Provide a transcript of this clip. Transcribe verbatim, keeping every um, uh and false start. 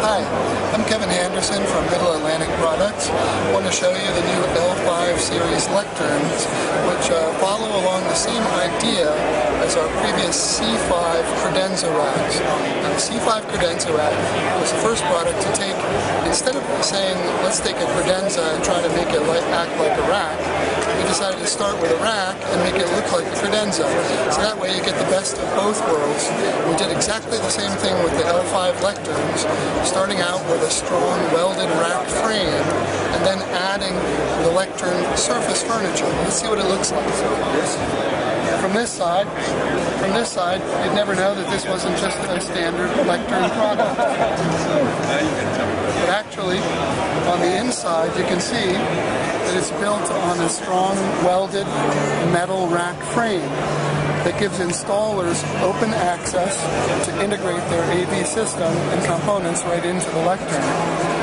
Hi, I'm Kevin Henderson from Middle Atlantic Products. I want to show you the new L five series Lecterns, which uh, follow along the same idea as our previous C five credenza racks. Now, the C five credenza rack was the first product to take, instead of saying, let's take a credenza and try to make it like, act like a rack, we decided to start with a rack and make it look like a credenza. So that way you get the best of both worlds. We did exactly the same thing with the L five Lecterns, starting out with a strong welded rack frame and then adding the Lectern surface furniture. Let's see what it looks like. From this side, from this side, you'd never know that this wasn't just a standard Lectern product. But actually, on the inside, you can see that it's built on a strong welded metal rack frame that gives installers open access to integrate their A V system and components right into the Lectern.